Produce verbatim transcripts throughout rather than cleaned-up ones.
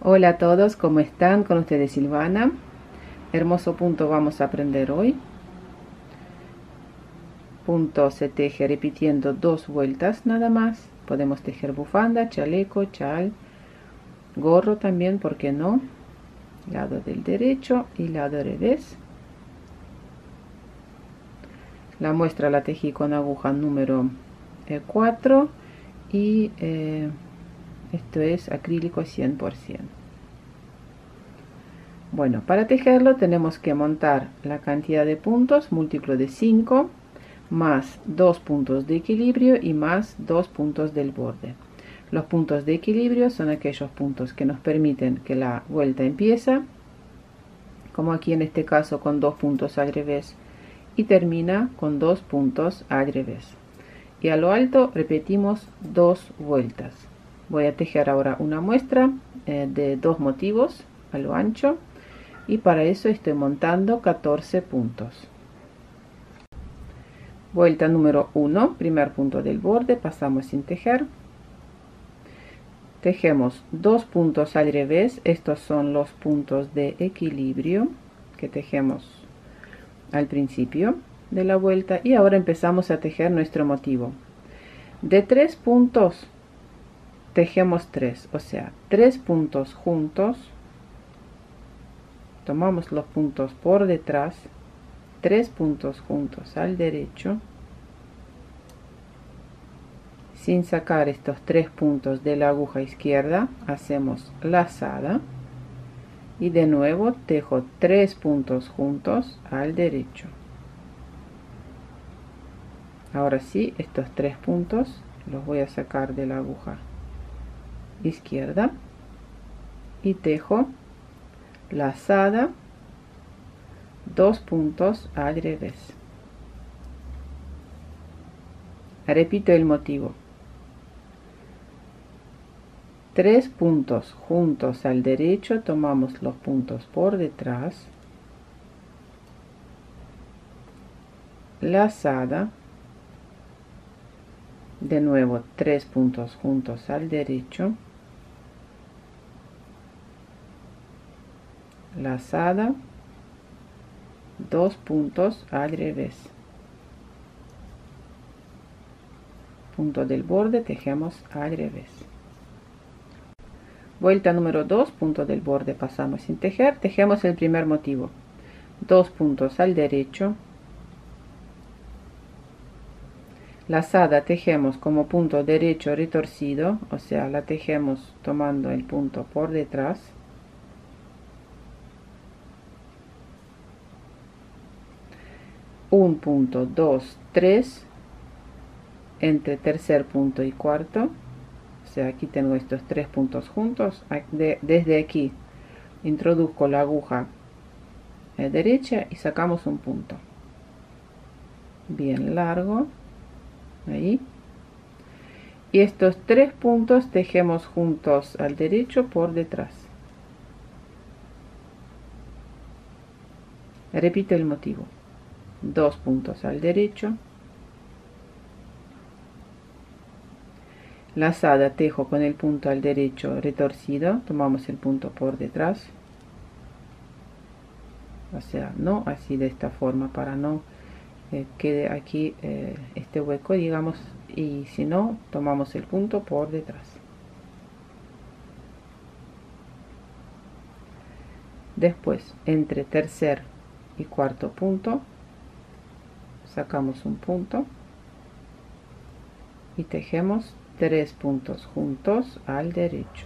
Hola a todos, ¿cómo están? Con ustedes Silvana. Hermoso punto vamos a aprender hoy. Punto se teje repitiendo dos vueltas nada más. Podemos tejer bufanda, chaleco, chal, gorro también, ¿por qué no? Lado del derecho y lado revés. La muestra la tejí con aguja número cuatro y eh, esto es acrílico cien por ciento. Bueno, para tejerlo tenemos que montar la cantidad de puntos, múltiplo de cinco, más dos puntos de equilibrio y más dos puntos del borde. Los puntos de equilibrio son aquellos puntos que nos permiten que la vuelta empiece, como aquí en este caso con dos puntos al revés, y termina con dos puntos al revés. Y a lo alto repetimos dos vueltas. Voy a tejer ahora una muestra eh, de dos motivos a lo ancho, y para eso estoy montando catorce puntos. Vuelta número uno, primer punto del borde, pasamos sin tejer. Tejemos dos puntos al revés, estos son los puntos de equilibrio que tejemos al principio de la vuelta, y ahora empezamos a tejer nuestro motivo. De tres puntos tejemos tres, o sea, tres puntos juntos, tomamos los puntos por detrás, tres puntos juntos al derecho, sin sacar estos tres puntos de la aguja izquierda, hacemos lazada y de nuevo tejo tres puntos juntos al derecho. Ahora sí, estos tres puntos los voy a sacar de la aguja izquierda y tejo lazada, dos puntos al revés. Repito el motivo. Tres puntos juntos al derecho, tomamos los puntos por detrás, lazada, de nuevo tres puntos juntos al derecho, lazada, dos puntos al revés, punto del borde, tejemos al revés. Vuelta número dos, punto del borde, pasamos sin tejer, tejemos el primer motivo, dos puntos al derecho, lazada, tejemos como punto derecho retorcido, o sea, la tejemos tomando el punto por detrás, un punto, dos, tres, entre tercer punto y cuarto, o sea, aquí tengo estos tres puntos juntos, de, desde aquí introduzco la aguja eh, derecha y sacamos un punto bien largo, ahí, y estos tres puntos tejemos juntos al derecho por detrás. Repito el motivo, dos puntos al derecho, lazada, tejo con el punto al derecho retorcido, tomamos el punto por detrás, o sea, no así de esta forma, para no eh, quede aquí eh, este hueco, digamos, y si no, tomamos el punto por detrás. Después, entre tercer y cuarto punto, sacamos un punto y tejemos tres puntos juntos al derecho.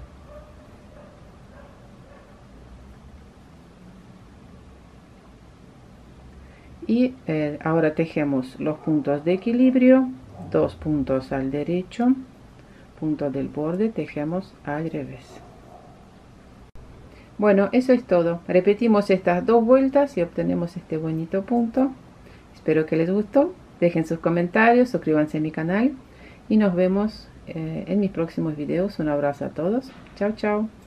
Y eh, ahora tejemos los puntos de equilibrio, dos puntos al derecho, punto del borde, tejemos al revés. Bueno, eso es todo. Repetimos estas dos vueltas y obtenemos este bonito punto. Espero que les gustó. Dejen sus comentarios, suscríbanse a mi canal y nos vemos eh, en mis próximos videos. Un abrazo a todos. Chao, chao.